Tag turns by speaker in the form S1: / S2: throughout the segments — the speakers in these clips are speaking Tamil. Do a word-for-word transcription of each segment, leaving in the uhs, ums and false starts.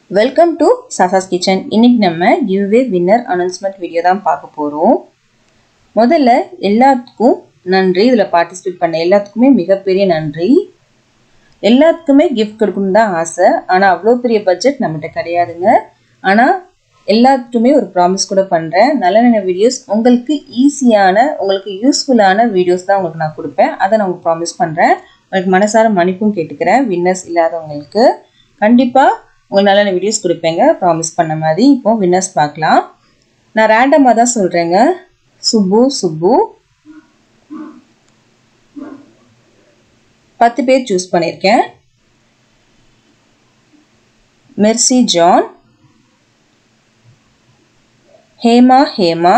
S1: Welcome to சாசாஸ் kitchen. இன்னைக்கு நம்ம giveaway winner announcement வீடியோ தான் பார்க்க போறோம். முதல்ல எல்லாத்துக்கும் நன்றி. இதுல பார்ட்டிசிபேட் பண்ண எல்லாத்துக்குமே மிகப்பெரிய நன்றி. எல்லாத்துக்குமே gift கொடுக்கணும் தான் ஆசை. ஆனா அவ்வளோ பெரிய பட்ஜெட் நம்மகிட்ட கிடையாதுங்க. ஆனா எல்லாத்துக்குமே ஒரு ப்ராமிஸ் கூட பண்றேன். நல்ல நல்ல வீடியோஸ் உங்களுக்கு ஈஸியான உங்களுக்கு யூஸ்ஃபுல்லான வீடியோஸ் தான் உங்களுக்கு நான் கொடுப்பேன். அதை நான் உங்களுக்கு ப்ராமிஸ் பண்றேன். உங்களுக்கு மனசார மன்னிப்பும் கேட்டுக்கிறேன். வின்னர்ஸ் இல்லாதவங்களுக்கு கண்டிப்பா உங்களுக்கு நல்ல வீடியோஸ் கொடுப்பேங்க ப்ராமிஸ் பண்ண மாதிரி. இப்போ வின்னர்ஸ் பார்க்கலாம். நான் ரேண்டமாக தான் சொல்கிறேங்க. சுப்பு சுப்பு பத்து பேர் சூஸ் பண்ணியிருக்கேன். மெர்சி ஜான், ஹேமா ஹேமா,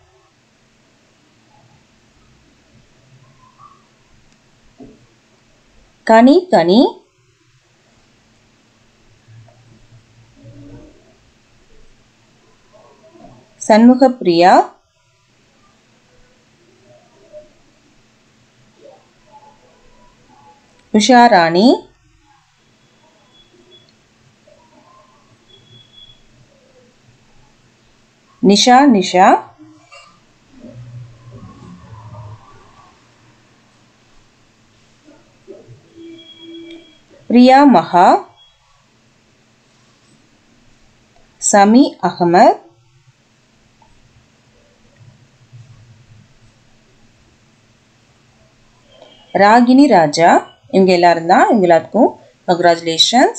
S1: கனி கனி, சண்முக பிரியா, உஷாராணி, நிஷா நிஷா, பிரியா மகா, சமி அகமத், ராகினி ராஜா. இவங்க எல்லாரும் தான். இவங்க எல்லாத்துக்கும் கங்க்ராச்சுலேஷன்ஸ்.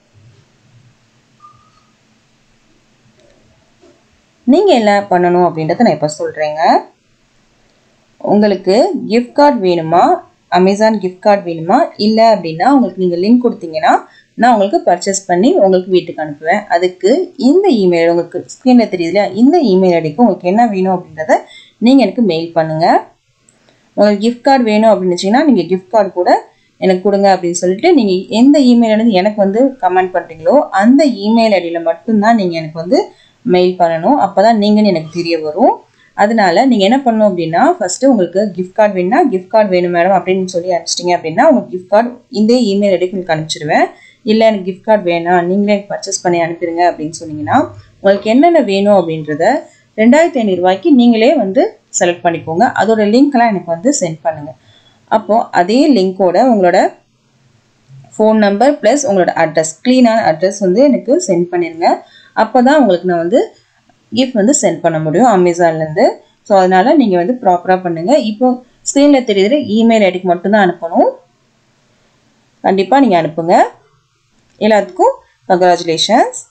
S1: நீங்க என்ன பண்ணணும் அப்படின்றத நான் இப்ப சொல்றேங்க. உங்களுக்கு கிஃப்ட் கார்டு வேணுமா, அமேசான் கிஃப்ட் கார்டு வேணுமா, இல்லை அப்படின்னா உங்களுக்கு நீங்க லிங்க் கொடுத்தீங்கன்னா நான் உங்களுக்கு பர்ச்சேஸ் பண்ணி உங்களுக்கு வீட்டுக்கு அனுப்புவேன். அதுக்கு இந்த இமெயில் உங்களுக்கு ஸ்க்ரீன்ல தெரியுது, இந்த இமெயில் ஐடிக்கு உங்களுக்கு என்ன வேணும் அப்படின்றத நீங்க எனக்கு மெயில் பண்ணுங்க. உங்களுக்கு கிஃப்ட் கார்டு வேணும் அப்படின்னு வச்சிங்கன்னா நீங்கள் கிஃப்ட் கார்டு கூட எனக்கு கொடுங்க அப்படின்னு சொல்லிட்டு நீங்கள் எந்த இமெயில் ஐடி எனக்கு வந்து கமெண்ட் பண்ணுறீங்களோ அந்த இமெயில் ஐடியில் மட்டும்தான் நீங்கள் எனக்கு வந்து மெயில் பண்ணணும். அப்போ தான் நீங்கன்னு எனக்கு தெரிய வரும். அதனால நீங்கள் என்ன பண்ணணும் அப்படின்னா, ஃபஸ்ட்டு உங்களுக்கு கிஃப்ட் கார்டு வேணும்னா கிஃப்ட் கார்டு வேணும் மேடம் அப்படின்னு சொல்லி அனுப்பிச்சிட்டிங்க அப்படின்னா உங்களுக்கு கிஃப்ட் கார்டு இந்த இமெயில் ஐடிக்கு உங்களுக்கு அனுப்பிச்சிடுவேன். இல்லை எனக்கு கிஃப்ட் கார்டு வேணாம், நீங்களே எனக்கு பர்ச்சேஸ் பண்ணி அனுப்பிடுங்க அப்படின்னு சொன்னீங்கன்னா உங்களுக்கு என்னென்ன வேணும் அப்படின்றத ரெண்டாயிரத்தி ஐநூறு ரூபாய்க்கு நீங்களே வந்து செலக்ட் பண்ணிக்கோங்க. அதோட லிங்க்லாம் எனக்கு வந்து சென்ட் பண்ணுங்க. அப்போது அதே லிங்கோட உங்களோட ஃபோன் நம்பர் ப்ளஸ் உங்களோட அட்ரஸ், க்ளீனான அட்ரஸ் வந்து எனக்கு சென்ட் பண்ணிடுங்க. அப்போ தான் உங்களுக்கு நான் வந்து கிஃப்ட் வந்து சென்ட் பண்ண முடியும் அமேசான்லேருந்து. ஸோ அதனால் நீங்கள் வந்து ப்ராப்பராக பண்ணுங்கள். இப்போ ஸ்க்ரீனில் தெரியுற இமெயில் ஐடிக்கு மட்டும்தான் அனுப்பணும். கண்டிப்பாக நீங்கள் அனுப்புங்க. எல்லாத்துக்கும் கங்க்ராச்சுலேஷன்ஸ்.